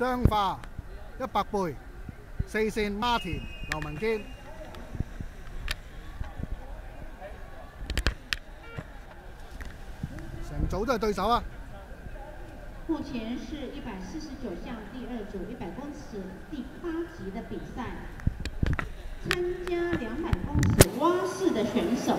彰化100背4線孖田劉文堅。成組都係對手啊！ 目前是149项第2组100公尺第8级的比赛，参加200公尺蛙式的选手，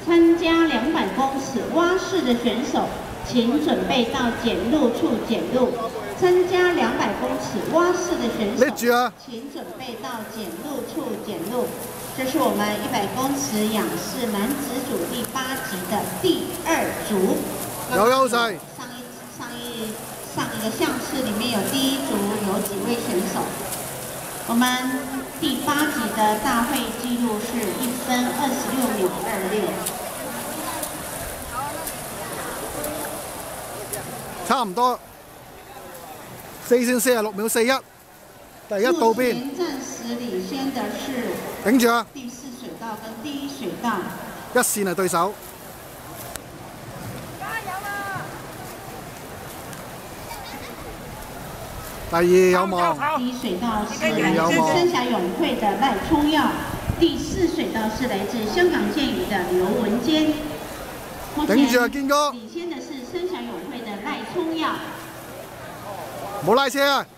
请准备到检录处检录。参加200公尺蛙式的选手，请准备到检录处检录。这是我们100公尺仰式男子组第8级的第2组。 有優勢。 上一个项次里面有第1组有几位选手。我们第8级的大会纪录是1分26秒26。 差唔多4線46秒41，第1道邊。 目前暂时领先的是頂住啊！ 第4水道跟第1水道。 1線係對手。第2有望。 第1水道是来自三峡泳会的赖聪耀，第4水道是来自香港剑鱼的刘文坚。目前领先的是三峡泳会的赖聪耀。 冇拉車啊！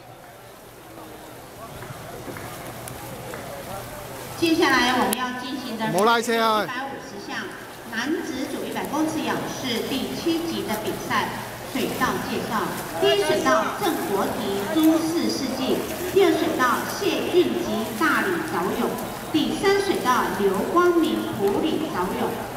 接下来我们要进行的是 150 项男子组100公尺仰式第7级的比赛。水道介绍：第1水道郑国提朱氏世纪，第2水道谢运吉大理早泳，第3水道刘光明普里早泳。